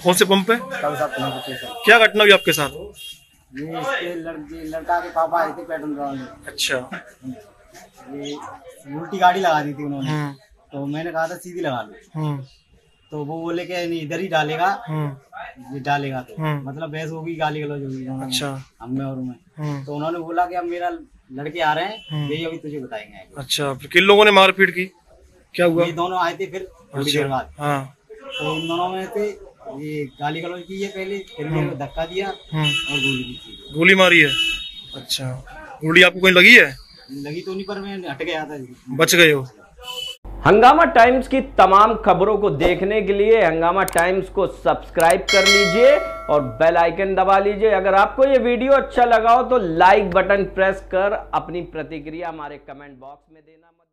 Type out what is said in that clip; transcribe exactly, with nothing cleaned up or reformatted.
कौन से पंप पे? क्या घटना हुई आपके साथ? ये इसके लड़के लड़का के पापा आए थे पेट्रोल डलवाने। अच्छा। ये उल्टी गाड़ी लगा दी थी उन्होंने, तो मैंने कहा था सीधी लगा लो, तो वो बोले कि नहीं इधर ही डालेगा, ये डालेगा तो मतलब बहस होगी, गाली गलौज होगी। अच्छा। हमें और मैं, तो उन्होंने बोला कि अब मेरा लड़के आ रहे हैं, यही अभी तुझे बताएंगे। अच्छा, फिर किन लोगों ने मारपीट की, क्या हुआ? ये दोनों आए थे फिर थोड़ी देर बाद। हाँ। तो इन दोनों में थे, ये गाली गलौज की है पहले, फिर मेरे को धक्का दिया और गोली की थी। गोली मारी है? अच्छा। गोली आपको कहीं लगी है? लगी तो नहीं, पर मैं हट गया था। बच गए हो? हंगामा टाइम्स की तमाम खबरों को देखने के लिए हंगामा टाइम्स को सब्सक्राइब कर लीजिए और बेल आइकन दबा लीजिए। अगर आपको ये वीडियो अच्छा लगा हो तो लाइक बटन प्रेस कर अपनी प्रतिक्रिया हमारे कमेंट बॉक्स में देना मत